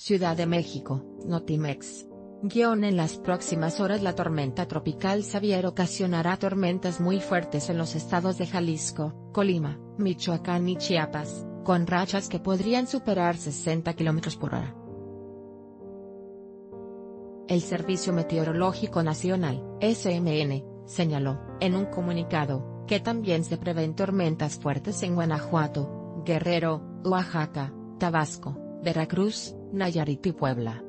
Ciudad de México, Notimex. En las próximas horas la tormenta tropical Xavier ocasionará tormentas muy fuertes en los estados de Jalisco, Colima, Michoacán y Chiapas, con rachas que podrían superar 60 km por hora. El Servicio Meteorológico Nacional, SMN, señaló, en un comunicado, que también se prevén tormentas fuertes en Guanajuato, Guerrero, Oaxaca, Tabasco, Veracruz, Nayarit y Puebla.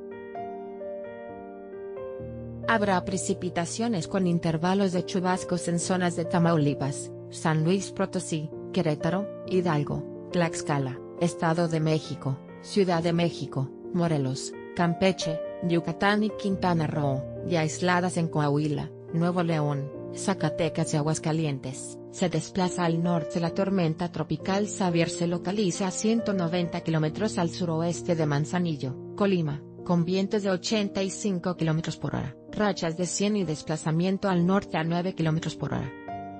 Habrá precipitaciones con intervalos de chubascos en zonas de Tamaulipas, San Luis Potosí, Querétaro, Hidalgo, Tlaxcala, Estado de México, Ciudad de México, Morelos, Campeche, Yucatán y Quintana Roo, y aisladas en Coahuila, Nuevo León, Zacatecas y Aguascalientes. Se desplaza al norte. La tormenta tropical Xavier se localiza a 190 km al suroeste de Manzanillo, Colima, con vientos de 85 km por hora, rachas de 100 y desplazamiento al norte a 9 km por hora.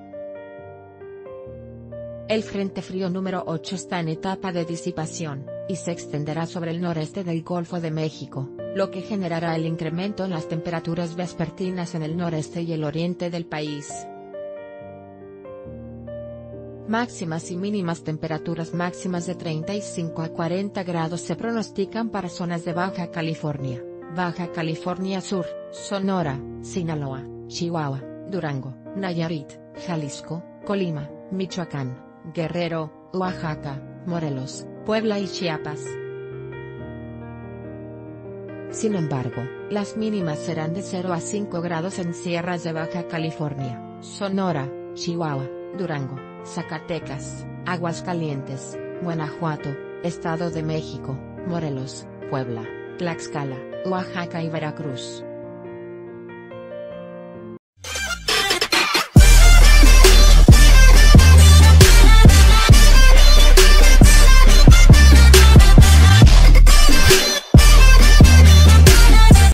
El Frente Frío número 8 está en etapa de disipación, y se extenderá sobre el noreste del Golfo de México, lo que generará el incremento en las temperaturas vespertinas en el noreste y el oriente del país. Máximas y mínimas. Temperaturas máximas de 35 a 40 grados se pronostican para zonas de Baja California Sur, Sonora, Sinaloa, Chihuahua, Durango, Nayarit, Jalisco, Colima, Michoacán, Guerrero, Oaxaca, Morelos, Puebla y Chiapas. Sin embargo, las mínimas serán de 0 a 5 grados en sierras de Baja California, Sonora, Chihuahua, Durango, Zacatecas, Aguascalientes, Guanajuato, Estado de México, Morelos, Puebla, Tlaxcala, Oaxaca y Veracruz.